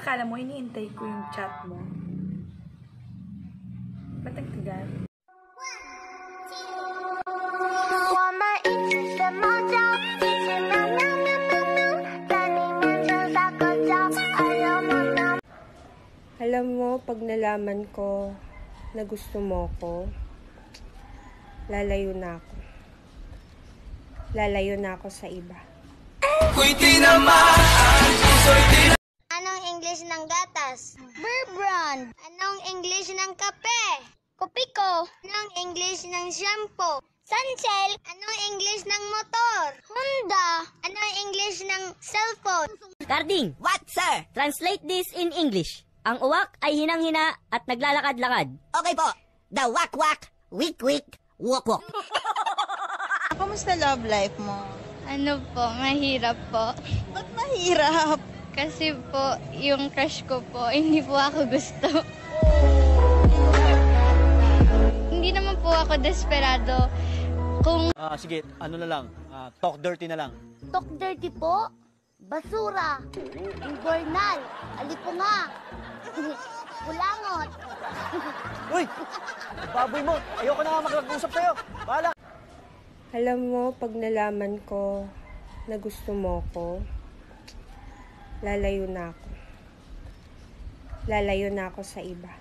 akala mo, iniintay ko yung chat mo? Ba't ang tagal? Alam mo, pag nalaman ko na gusto mo ko, lalayo na ako. Lalayo na ako sa iba. Anong English ng gatas? Bear brand. Anong English ng kape? Kopiko. Anong English ng shampoo? Sunsilk. Anong English ng motor? Honda. Anong English ng cellphone? Carding. What, sir? Translate this in English. Ang uwak ay hinang-hina at naglalakad-lakad. Okay po. The wak-wak, wik-wik, wok-wok. Kamusta love life mo? Ano po, mahirap po. Ba't mahirap? Kasi po, yung crush ko po, hindi po ako gusto. Hindi naman po ako desperado. Kung... sige, ano na lang, talk dirty na lang. Talk dirty po? Basura. Invernal. Alipunga. Kulangot. Uy! Baboy mo! Ayoko na nga mag-usap sa'yo! Bahala! Alam mo, pag nalaman ko na gusto mo ko, lalayo na ako. Lalayo na ako sa iba.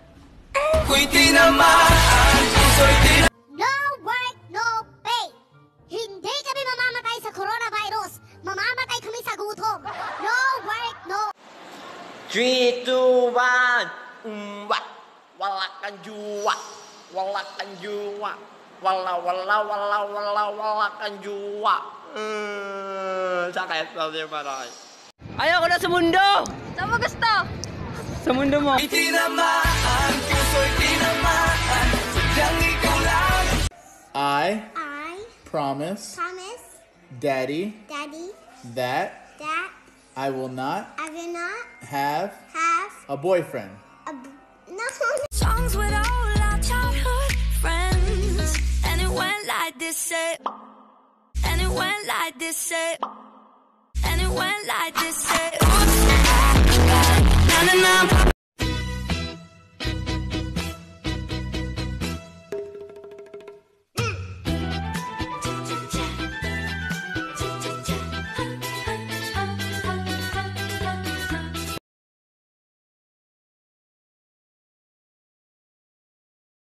No work, no pay. Hindi kami mamamatay sa coronavirus. Mamamatay kami sa gutom. No work, no... 3, 2, 1. Wala kang juwa. Wala kang juwa. Wala kang juwa. Sakit na siya maray. Ayoko na sa mundo! Saan mo gusto? Sa mundo mo. Itinamaan, puso'y tinamaan. Sadyang ikaw lang. I promise promise Daddy Daddy that that I will not I will not have have a boyfriend. no. Songs with all our childhood friends, and it went like this, and it went like this, and it went like this, na na na.